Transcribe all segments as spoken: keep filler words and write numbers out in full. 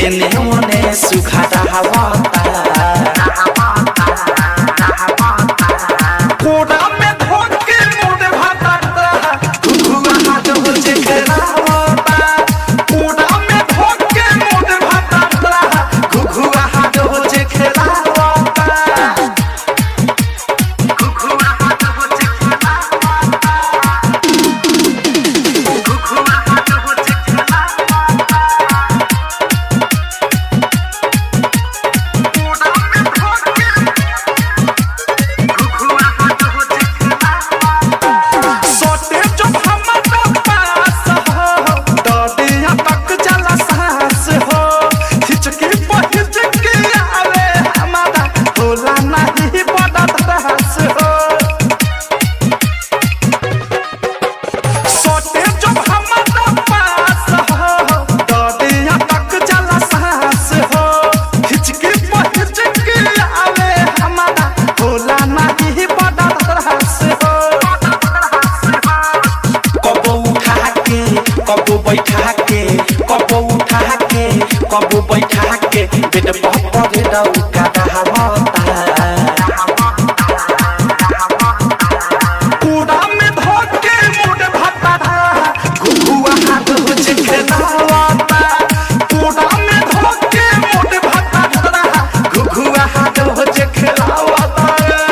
एने ओने सुखाता कोड़ा में धोके मोड़ भाता घुघुआ हाथ हो जे खेलावता कोड़ा में धोके मोड़ भाता घुघुआ हाथ हो जे खेलावता घुघुआ हाथ हो जे खेलावता घुघुआ हाथ हो जे खेलावता कोड़ा में धोके घुघुआ हाथ हो जे खेलावता सोते जो हमारा पास हो ददिया तक चला सांस हो खिचकी पहुंच के आवे हमारा होला नहीं बड़ा रास हो सोते जो हमारा पास हो ददिया तक चला सांस हो खिचकी पहुंच के आवे हमारा होला नहीं बड़ा रास हो कबो उठा के कबो बैठा के कबो उठा के कबो बैठा के बेड पर पड़े डौका दहावता कूड़ा में धोके मुड़ भाता घुघुआ हाथ हो जे खेलावता कूड़ा में धोके मुड़ भाता घुघुआ हाथ हो जे खेलावता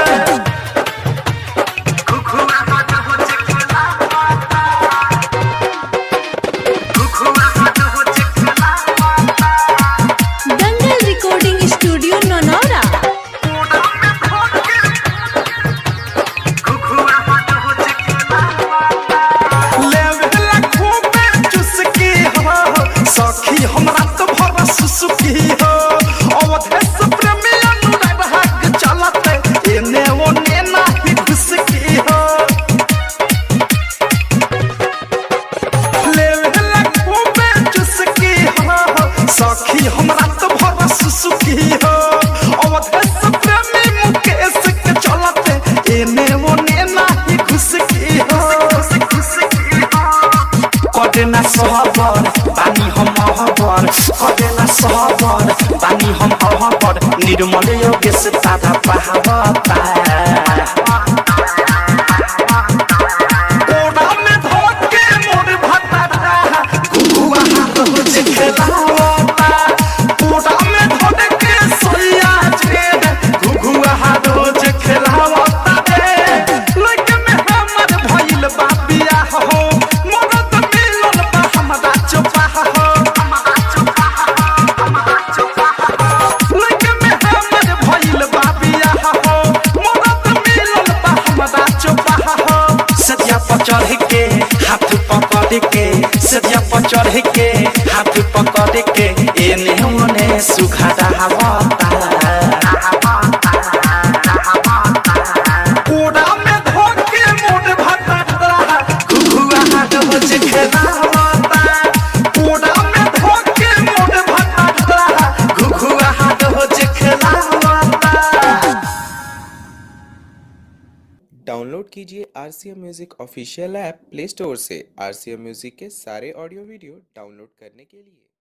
घुघुआ हाथ हो जे खेलावता घुघुआ हाथ हो जे खेलावता दंगल रिकॉर्डिंग स्टूडियो नौनौरा। कूड़ा में धोके घुघुआ हाथ हो जे खेलावता लेवेला खूबे चुसकी हो सखी हमरा तो भर सुसुकी हो अवधेश प्रेमी अनुराग भाग चलते एने ओने नाही घुसकी हो लेवेला खूबे चुसकी हो सखी हमरा तो भर सुसुकी हो अवधेश प्रेमी मुकेश के चलते एने ओने नाही घुसकी हो कदेना सहबर बानी हम अहबर कदेना सहबर बानी हम अहबर निर्मल योगेश तारा पहावता कोड़ा में धोके मोड़ भाता घुघुआ हाथ हो जे खेलावता कोड़ा में धोके सोया जे घुघुआ हाथ हो जे खेलावता लइके में हमर भइल बा बियाह हो मरद मिलल बा हमरा चोपा हो हमरा चोपा हमरा चोपा लइके में हमर भइल बा बियाह हो मरद मिलल बा हमरा चोपा हो सदिया पर चढ़ के हाथ पकड़ के सदिया पर चढ़ के हाथ पकड़ के एने ओने सुखा दहावता कोड़ा में धोके मोड़ भाता घुघुआ हाथ हो जे खेलावता कोड़ा में धोके मोड़ भाता घुघुआ हाथ हो जे खेलावता। डाउनलोड कीजिए RCM music official app play store से। आरसीएम म्यूजिक के सारे ऑडियो वीडियो डाउनलोड करने के लिए